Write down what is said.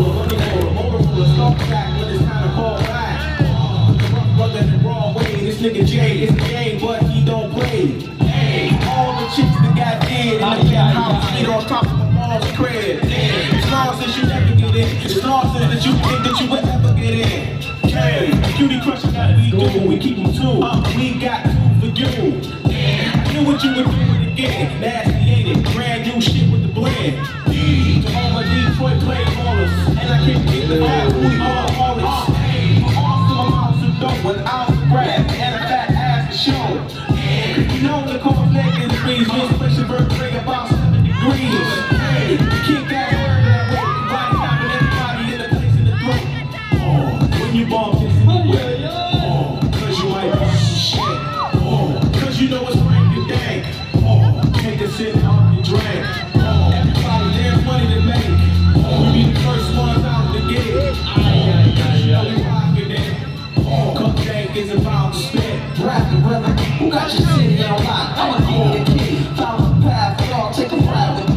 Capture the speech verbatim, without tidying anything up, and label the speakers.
Speaker 1: money roller, motor roller, start back when it's time to fall back. Brother in the wrong way, this nigga Jay is a game, but he don't play. Hey, all the chicks that got dead in the penthouse, he on top of my mom's crib. As long as you never get in, as long as that you think that you will ever get in. Hey, cutie crush gotta be doing, we keep them two. Uh, we got two for you. I knew what you were doing again. Nasty ain't it? Brand new shit with the blend. To all my Detroit play ballers, and I can't get the fat booty all ballers. Awesome amounts of dope without the grab and a fat ass to show. You know the cold leg is degrees, this pressure vertebrae about seven degrees. Hey, you kick that word that way, body stopping everybody in the place in the throat. Oh, when you bump this in the way, oh, cause you might bump some shit. Oh, cause you know it's rank and dank. Oh, take a sip out and drink. Oh, everybody there's money to make. Oh, we be the first ones out the gate. Oh, cause you know we rockin' it. Oh, cause dank is about to spit.
Speaker 2: Rap the rhythm, who got your city on lock? I'm a cool kid, follow the path, y'all take a ride with me.